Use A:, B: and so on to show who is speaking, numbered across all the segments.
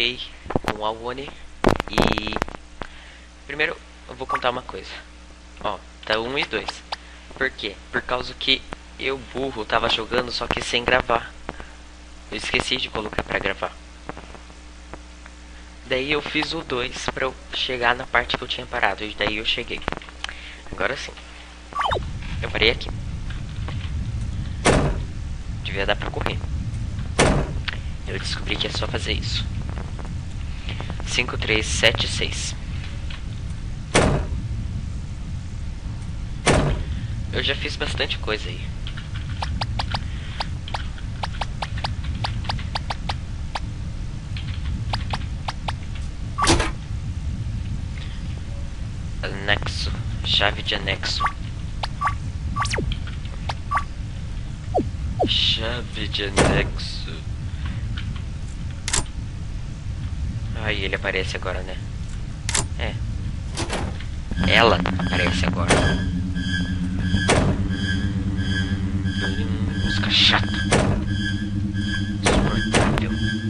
A: encontrei com o Awone e... Primeiro eu vou contar uma coisa. Ó, tá 1 e 2. Por quê? Por causa que eu, burro, tava jogando só que sem gravar. Eu esqueci de colocar pra gravar. Daí eu fiz o 2 pra eu chegar na parte que eu tinha parado. E daí eu cheguei. Agora sim. Eu parei aqui. Devia dar pra correr. Eu descobri que é só fazer isso. 5, 3, 7, 6. Eu já fiz bastante coisa aí. Anexo. Chave de anexo. Chave de anexo. Aí ele aparece agora, né? É. Ela aparece agora. Música chata. Insuportável.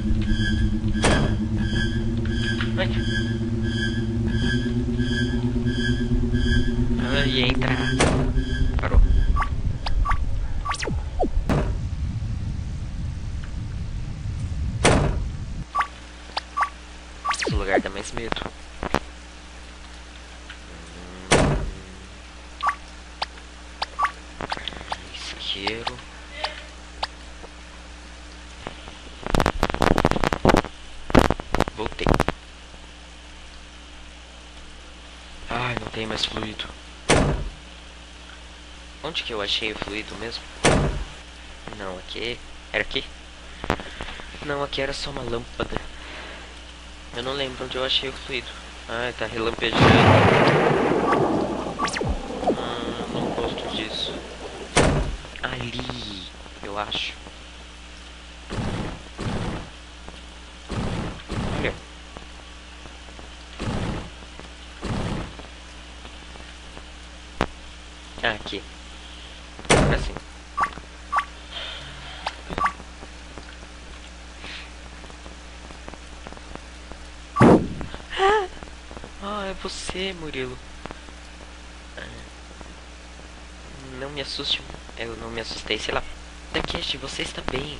A: Ai, entra. Parou. Esse lugar dá mais medo. Isqueiro. Voltei. Ai, não tem mais fluido. Onde que eu achei o fluido mesmo? Não, aqui... Era aqui? Não, aqui era só uma lâmpada. Eu não lembro onde eu achei o fluido. Ah, tá relampejando. Não gosto disso. Ali, eu acho. Olha. Ah, aqui. Agora sim. Ah, é você, Murilo. Não me assuste. Eu não me assustei, sei lá. Takeshi, você está bem?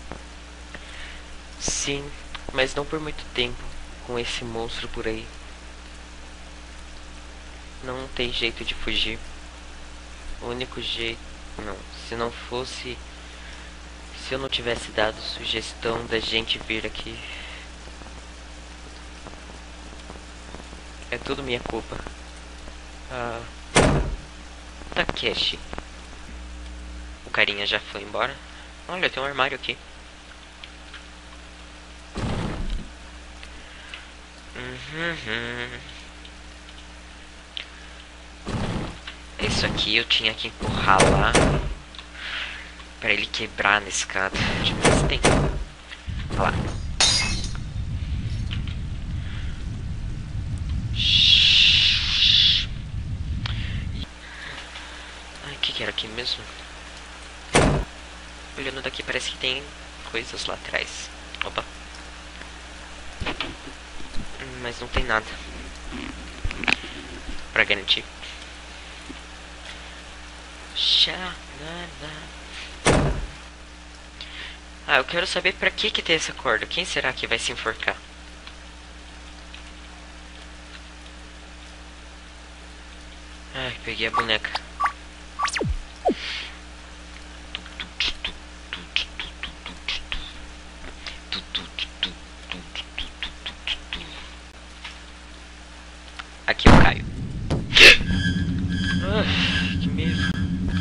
A: Sim, mas não por muito tempo. Com esse monstro por aí. Não tem jeito de fugir. O único jeito... Não, se não fosse... Se eu não tivesse dado sugestão da gente vir aqui... É tudo minha culpa. Takeshi. O carinha já foi embora. Olha, tem um armário aqui. Isso aqui eu tinha que empurrar lá pra ele quebrar na escada. Deixa eu ver se tem. Olha lá. Ai, o que era aqui mesmo? Olhando daqui parece que tem coisas lá atrás. Opa. Mas não tem nada. Pra garantir. Ah, eu quero saber pra que tem essa corda. Quem será que vai se enforcar? Ai, peguei a boneca. Aqui eu caio. Ai, que medo.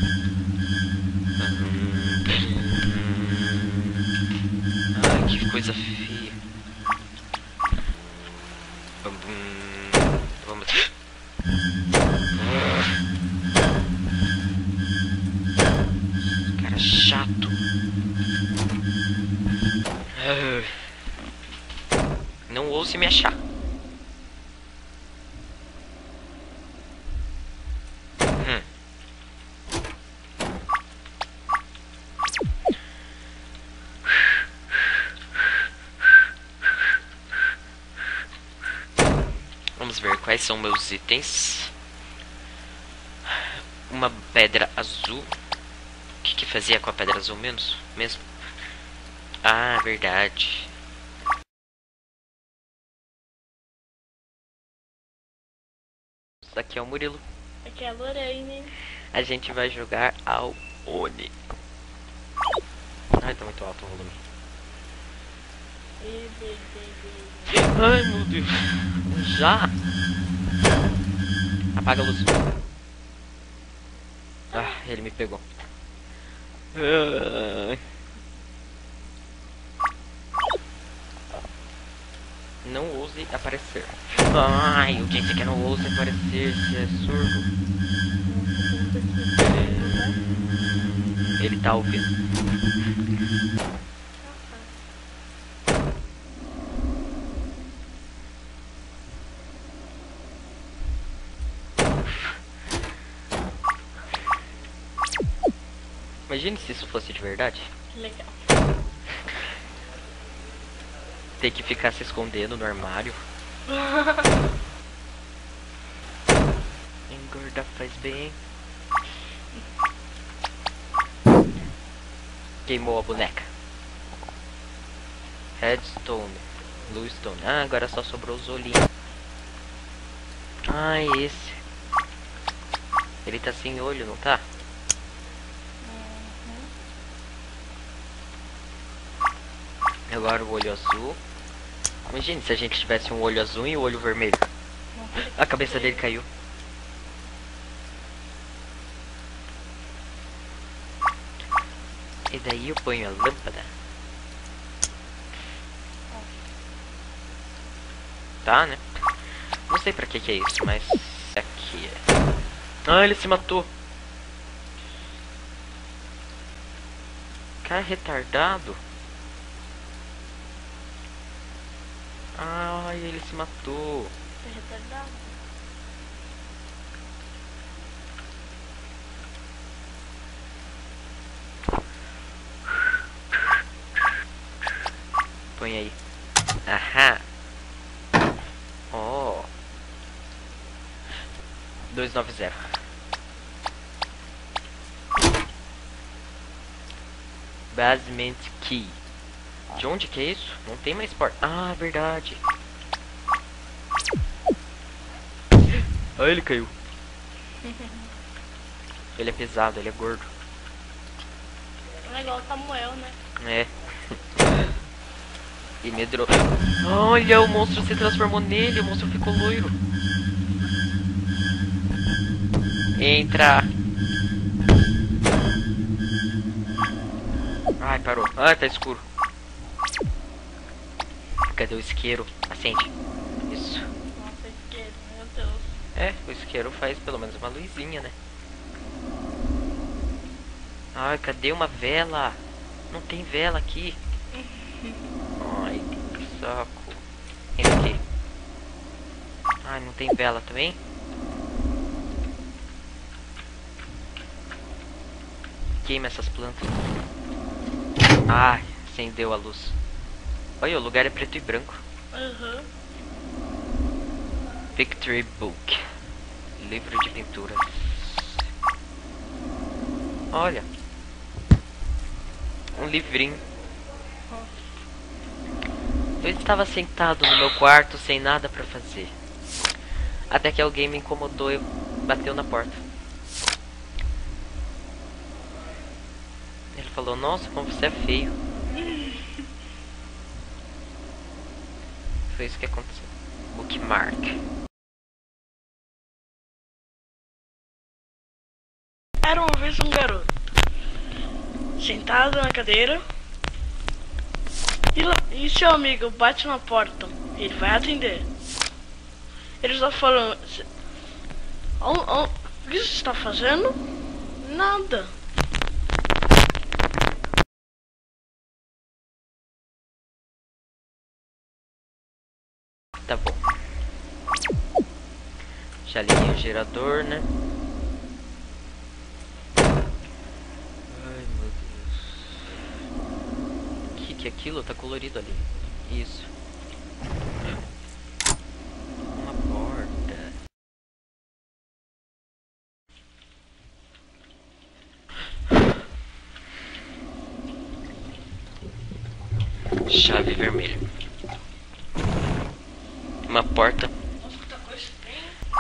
A: Ai, que coisa feia. Vamos. Cara chato. Não ouse me achar. quais são meus itens. Uma pedra azul. O que fazia com a pedra azul mesmo? Ah, verdade. Isso aqui é o Murilo.
B: Aqui é a Lorraine.
A: A gente vai jogar ao Oni. Ai, tá muito alto o volume. Ai, meu Deus. Já? Apaga a luz. Ah, ele me pegou. Não ouse aparecer. Ai, eu disse que não ouse aparecer, se é surdo. Ele tá ouvindo. Imagine se isso fosse de verdade.
B: Legal.
A: Ter que ficar se escondendo no armário. Engorda faz bem. Queimou a boneca. Redstone, Bluestone. Ah, agora só sobrou os olhinhos. Ah, esse. Ele tá sem olho, não tá? Agora o olho azul. Imagine se a gente tivesse um olho azul e um olho vermelho. A cabeça dele caiu. E daí eu ponho a lâmpada. Tá, né? Não sei pra que é isso, mas aqui é. Ah, ele se matou. Cara retardado. Ai, ele se matou.
B: Tá retardado?
A: Põe aí. Aham. Oh. 290. Basement Key. De onde que é isso? Não tem mais porta. Ah, verdade. Ah, ele caiu. Ele é pesado, ele é gordo.
B: É igual o Samuel, né?
A: É. E medrou. Olha, o monstro se transformou nele. O monstro ficou loiro. Entra. Ai, parou. Ai, tá escuro. Cadê o isqueiro? Acende. Isso.
B: Nossa, isqueiro, meu Deus.
A: É, o isqueiro faz pelo menos uma luzinha, né? Ai, cadê uma vela? Não tem vela aqui. Ai, que saco. Entra aqui. Ai, não tem vela também? Queima essas plantas. Ai, acendeu a luz. Olha, o lugar é preto e branco.
B: Uhum.
A: Victory Book. Livro de pinturas. Olha. Um livrinho. Eu estava sentado no meu quarto sem nada pra fazer. Até que alguém me incomodou e bateu na porta. Ele falou, nossa, como você é feio. Foi isso que aconteceu. Bookmark.
B: Era uma vez um garoto sentado na cadeira e seu amigo bate na porta. Ele vai atender. Ele está falando: o que você está fazendo? Nada.
A: Tá bom. Já liguei o gerador, né? Ai, meu Deus. Que é aquilo? Tá colorido ali. Isso. Uma porta. Chave vermelha. Uma porta.
B: Nossa, quanta coisa tem.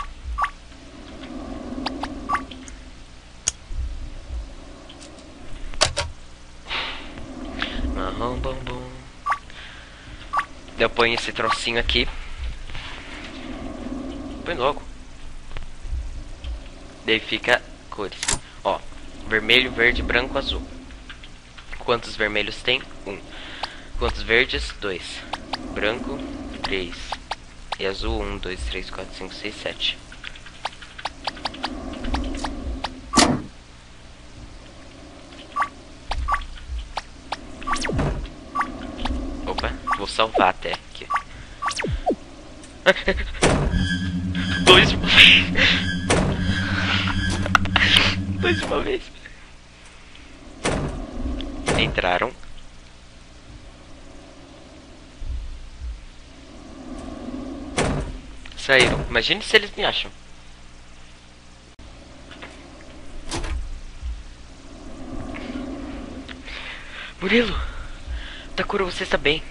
A: Marrom bombom. Eu ponho esse trocinho aqui. Põe logo. Daí fica cores. Ó, vermelho, verde, branco, azul. Quantos vermelhos tem? 1. Quantos verdes? 2. Branco, 3. E azul, 1, 2, 3, 4, 5, 6, 7. Opa, vou salvar até aqui. 2 de uma vez. 2 de uma vez. Entraram. Saíram. Imagine se eles me acham. Murilo! Takuro, você está bem?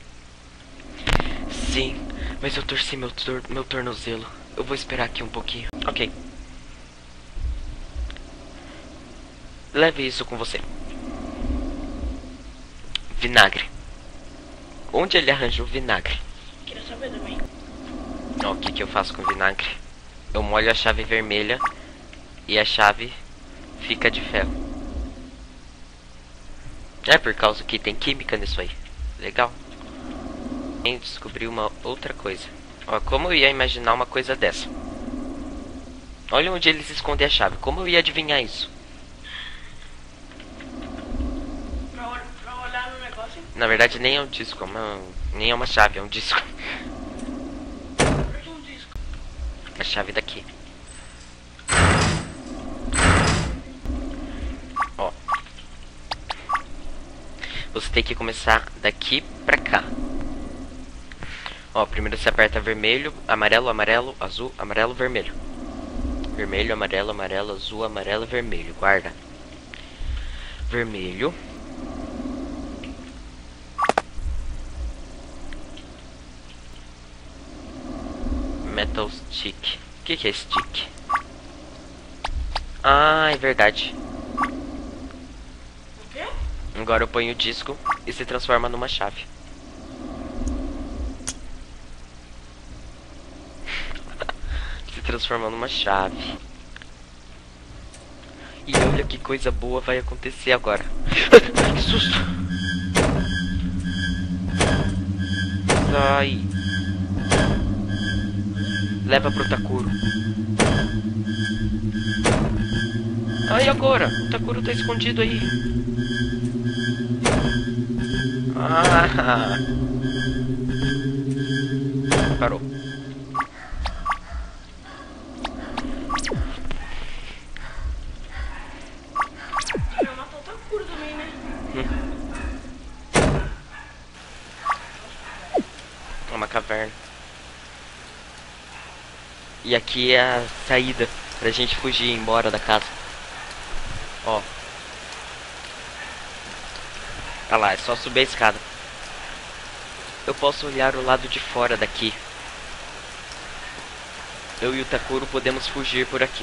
A: Sim, mas eu torci meu tornozelo. Eu vou esperar aqui um pouquinho. Ok. Leve isso com você. Vinagre. Onde ele arranjou vinagre?
B: Queria saber também.
A: Ó, o que eu faço com vinagre? Eu molho a chave vermelha e a chave fica de ferro. É por causa que tem química nisso aí. Legal. E descobri uma outra coisa. Ó, como eu ia imaginar uma coisa dessa? Olha onde eles escondem a chave. Como eu ia adivinhar isso?
B: Pra olhar no negócio.
A: Na verdade nem é um disco, nem é uma chave, é um disco.
B: Por que um disco?
A: A chave daqui. Ó. Você tem que começar daqui pra cá. Ó, primeiro você aperta vermelho, amarelo, amarelo, azul, amarelo, vermelho. Vermelho, amarelo, amarelo, azul, amarelo, vermelho. Guarda. Vermelho. Metal stick. O que é stick? Ah, é verdade.
B: O quê?
A: Agora eu ponho o disco e se transforma numa chave. Se transforma numa chave. E olha que coisa boa vai acontecer agora. Que susto! Sai! Leva pro Takuro. Ai, agora? O Takuro tá escondido aí. Ah! Parou.
B: Vai matar o Takuro também, né?
A: É uma caverna. E aqui é a saída pra gente fugir e ir embora da casa. Ó. Tá lá, é só subir a escada. Eu posso olhar o lado de fora daqui. Eu e o Takuro podemos fugir por aqui.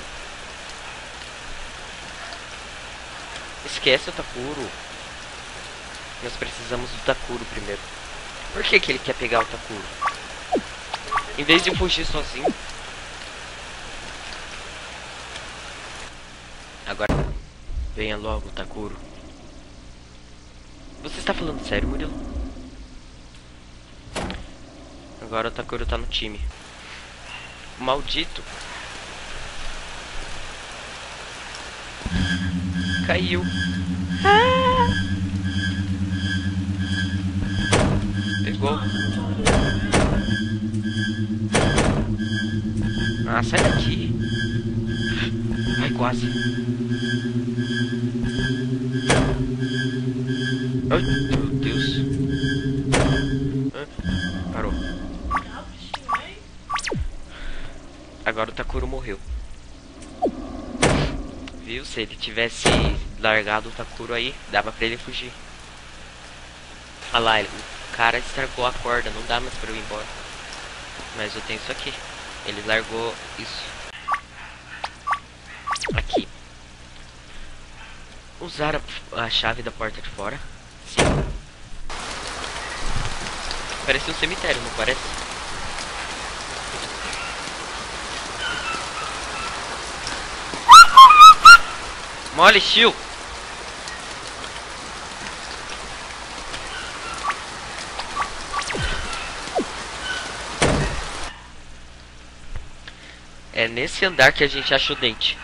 A: Esquece o Takuro. Nós precisamos do Takuro primeiro. Por que ele quer pegar o Takuro? Em vez de fugir sozinho. Agora, venha logo, Takuro. Você está falando sério, Murilo? Agora o Takuro tá no time. Maldito. Caiu. Pegou. Ah, sai daqui. Ai, quase. Ai, meu Deus. Ah, parou. Agora o Takuro morreu. Viu? Se ele tivesse largado o Takuro aí, dava pra ele fugir. Olha lá, o cara estragou a corda, não dá mais pra eu ir embora. Mas eu tenho isso aqui. Ele largou isso aqui. Usar a chave da porta de fora. Sim. Parece um cemitério, não parece? Mole Shield. É nesse andar que a gente acha o dente.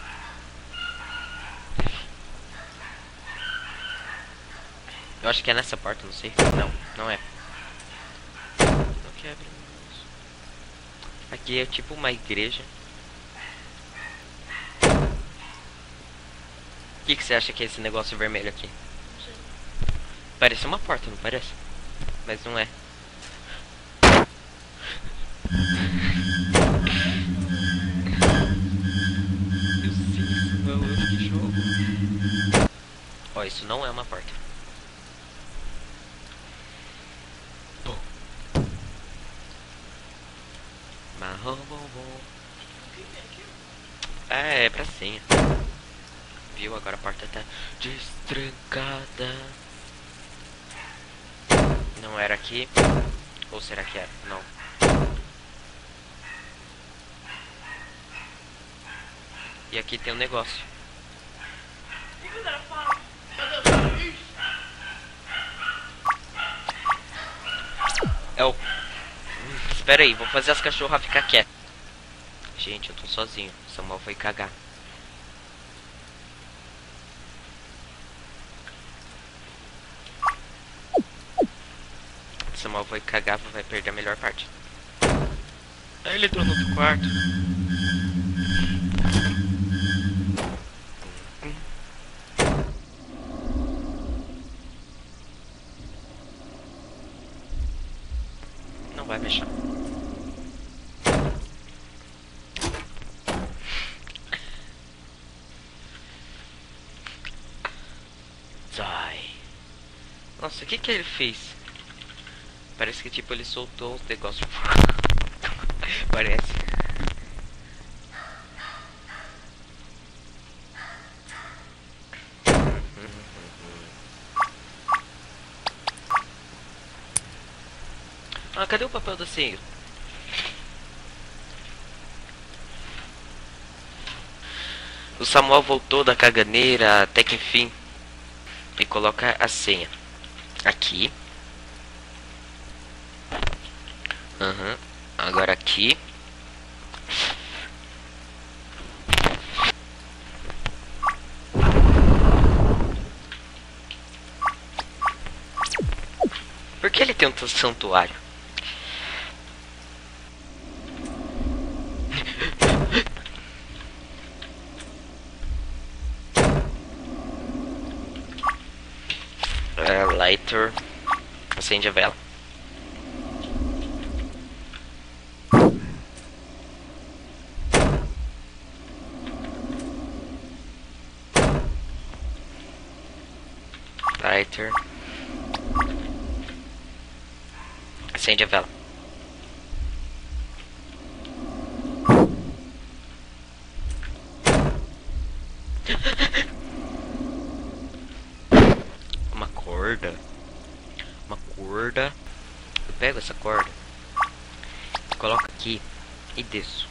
A: Eu acho que é nessa porta, não sei. Não, não é. Não quebra. Aqui é tipo uma igreja. O que você acha que é esse negócio vermelho aqui?
B: Não sei.
A: Parece uma porta, não parece? Mas não é. Eu sei, isso não é um outro jogo. Ó, isso não é uma porta. Bom. Marrom, bom. É pra senha. Viu? Agora a porta tá destrancada. Não era aqui. Ou será que era? Não. E aqui tem um negócio. É o... espera aí, vou fazer as cachorras ficar quietas. Gente, eu tô sozinho. Samuel foi cagar. Samuel vai cagar, vai perder a melhor parte. Aí ele entrou no outro quarto. Não vai fechar. Sai. Nossa, o que que ele fez? Parece que tipo ele soltou os negócios. Parece. Ah, cadê o papel da senha? O Samuel voltou da caganeira até que enfim. E coloca a senha. Aqui. Aham. Agora aqui. Por que ele tem um santuário? Lighter. Acende a vela. Lighter. Acende a vela. Uma corda. Uma corda. Eu pego essa corda, coloco aqui e desço.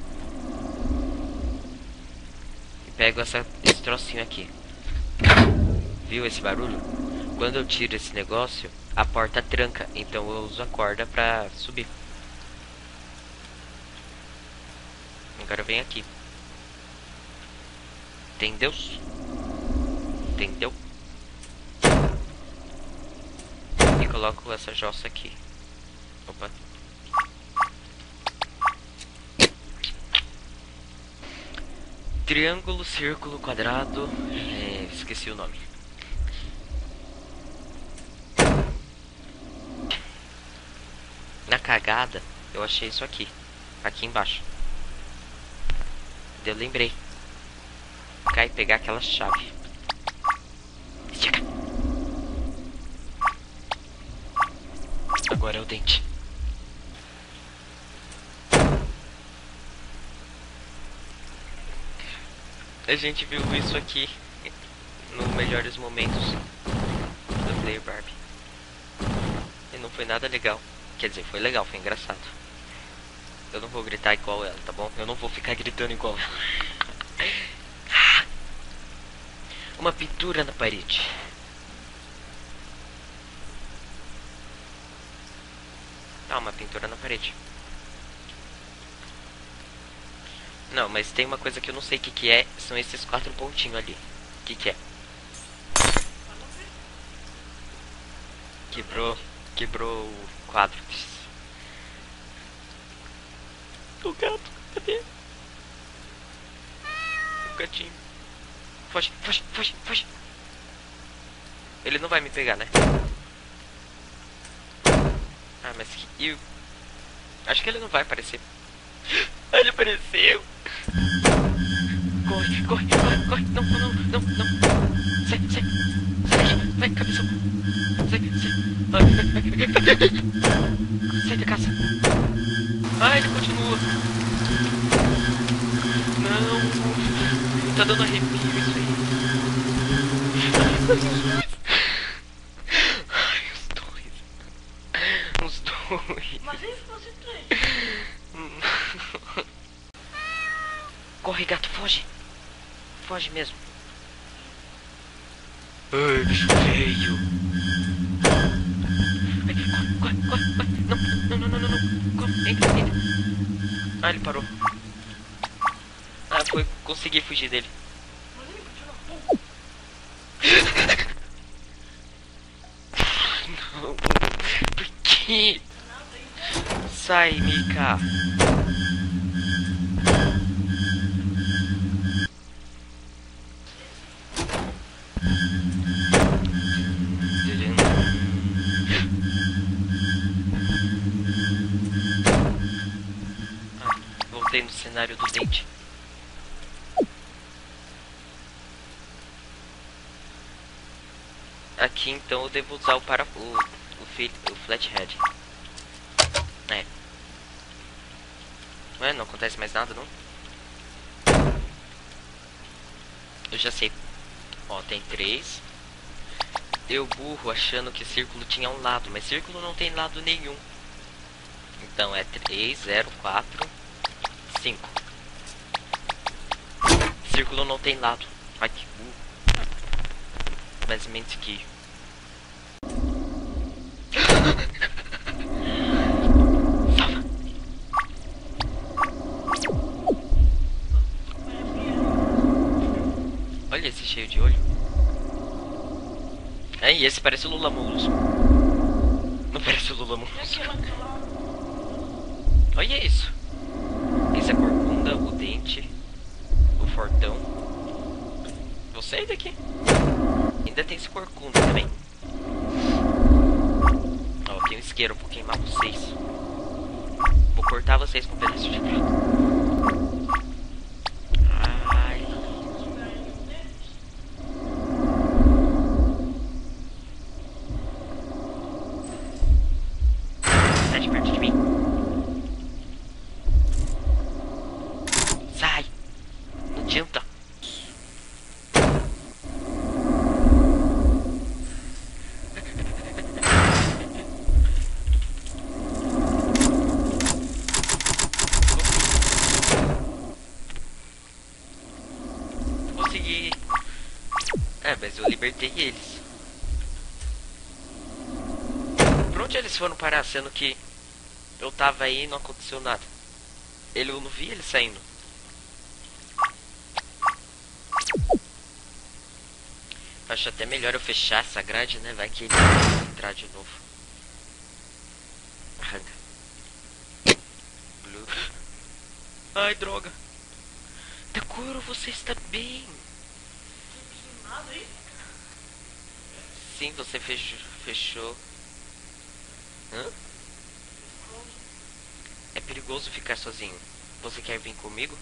A: E pego esse trocinho aqui. Viu esse barulho? Quando eu tiro esse negócio, a porta tranca. Então eu uso a corda pra subir. Agora eu venho aqui. Entendeu? Entendeu? E coloco essa jossa aqui. Opa. Triângulo, círculo, quadrado. Esqueci o nome. Na cagada, eu achei isso aqui. Aqui embaixo. Eu lembrei. Cai pegar aquela chave. Estica. agora é o dente. A gente viu isso aqui nos melhores momentos do Player Barbie. E não foi nada legal. Quer dizer, foi legal, foi engraçado. Eu não vou gritar igual ela, tá bom? Eu não vou ficar gritando igual ela. Uma pintura na parede. Ah, uma pintura na parede. Não, mas tem uma coisa que eu não sei o que é. São esses 4 pontinhos ali. O que é? Quebrou o quadro. O gato, cadê? O gatinho. Foge, foge, foge, foge. Ele não vai me pegar, né? Ah, mas que... Acho que ele não vai aparecer. Ele apareceu. Corre, corre, corre, corre. Não, não, não, não, não. Sai, sai. Sai daqui. Vai, cabeção. Sai, sai. Sai da casa. Ah, ele continua. Não. Tá dando arrepio isso aí. Ai, os dois. Os dois.
B: Mas e se fosse 3?
A: Corre, gato, foge. Foge mesmo. Ai, bicho feio. Ai, corre, corre, corre, corre. Não, não, não, não, não, não. Corre, entra, entra. Ah, ele parou. Ah, foi, consegui fugir dele.
B: Mas ele continua.
A: Não, por quê? Sai, Mika. Voltei no cenário do dente. Aqui então eu devo usar o flathead. É. Ué, não acontece mais nada, não? Eu já sei. Ó, tem 3. Eu burro achando que círculo tinha um lado, mas círculo não tem lado nenhum. Então é 3, 0, 4, 5. Círculo não tem lado. Ai, que burro. Basicamente que... Salva. Olha esse cheio de olho. É, e esse parece o Lula Molusco. Não parece o Lula Molusco. Olha isso. Esse é a corcunda, o dente, o fortão. Vou sair daqui. Ainda tem esse corcunda também. Ó, tem um isqueiro, vou queimar vocês. Vou cortar vocês com um pedaço de pau. Ai. Sai de perto de mim. Sai. Não adianta. Consegui. É, mas eu libertei eles. Por onde eles foram parar, sendo que eu tava aí e não aconteceu nada? Eu não vi ele saindo. Acho até melhor eu fechar essa grade, né? Vai que ele vai entrar de novo. Arranca. Blue. Ai, droga. Takuro, você está bem?
B: Nada aí?
A: Sim, você fechou. Hã? É perigoso ficar sozinho. Você quer vir comigo?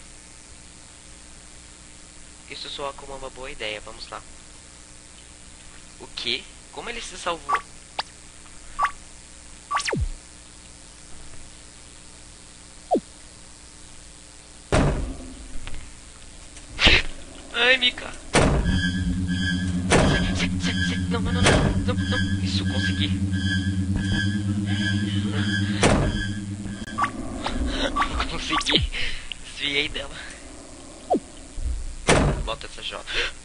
A: Isso soa como uma boa ideia, vamos lá. O quê? Como ele se salvou? não, não, não, não, não. Isso, consegui. Consegui. Desviei dela. Bota essa jota.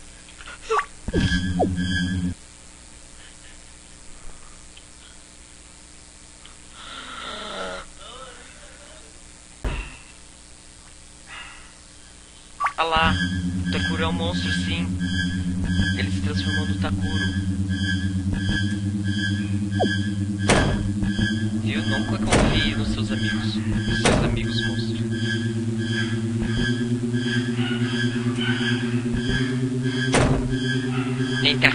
A: Ah lá, o Takuro é um monstro, sim. Ele se transformou no Takuro. Viu? Nunca confie nos seus amigos. Nos seus amigos monstros. Entra.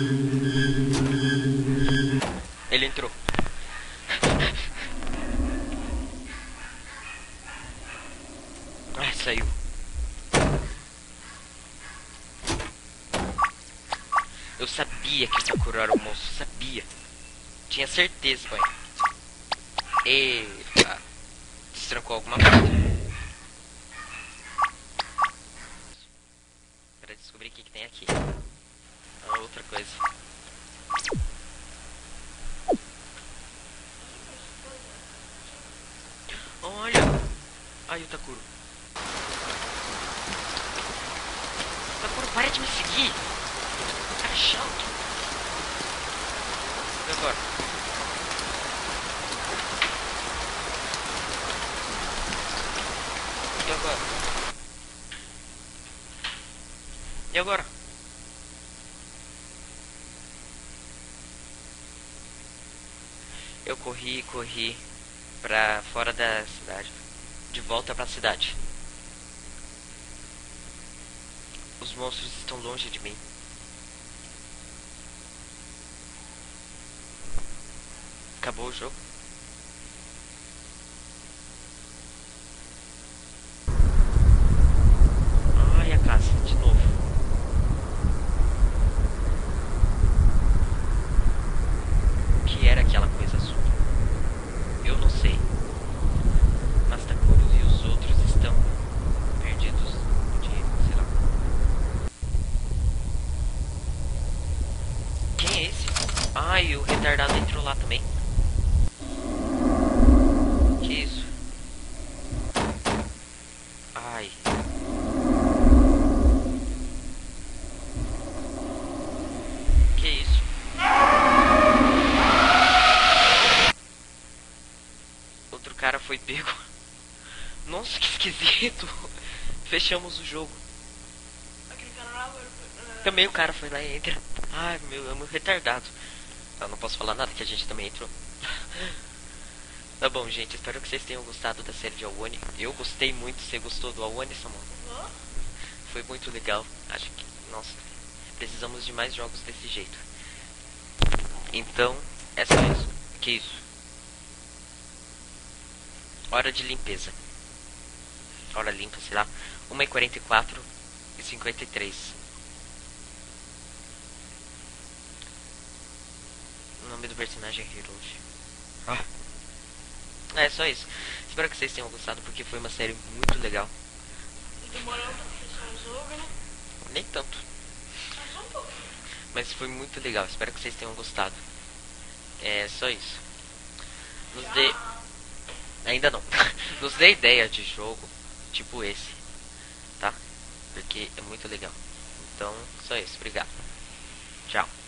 A: Ele entrou. Ah, saiu. Eu sabia que o Takuro era um monstro, sabia. Tinha certeza, pai. Eita. Destrancou alguma coisa. Para descobrir o que tem aqui. Ah, outra coisa. Olha. Ai, o Takuro. Takuro, para de me seguir. Cara chato. E agora? E agora? E agora? Eu corri pra fora da cidade. De volta pra cidade. Os monstros estão longe de mim. Acabou o jogo. Ai, a casa, de novo. O que era aquela coisa azul? Eu não sei. Mas Takuro e os outros estão perdidos de, sei lá. Quem é esse? Ai, o retardado entrou lá também. Que isso? Ai. Que isso? Outro cara foi pego. Nossa, que esquisito. Fechamos o jogo.
B: Aquele cara lá...
A: Também o cara foi lá e entra. Ai, meu, é um retardado. Eu não posso falar nada que a gente também entrou. Tá bom, gente, espero que vocês tenham gostado da série de Awane. Eu gostei muito. Você gostou do Awane, Samuel? Foi muito legal. Acho que, nossa, precisamos de mais jogos desse jeito. Então, é só isso. Que isso? Hora de limpeza. Hora limpa, sei lá. 1h44 e 53. O nome do personagem é Hiroshi. É só isso. Espero que vocês tenham gostado, porque foi uma série muito legal.
B: Demorando pra fechar o jogo, né?
A: Nem tanto,
B: Mas só um pouco.
A: mas foi muito legal. Espero que vocês tenham gostado. É só isso. Nos dê... Ainda não. Nos dê ideia de jogo tipo esse, tá? Porque é muito legal. Então, só isso. Obrigado. Tchau.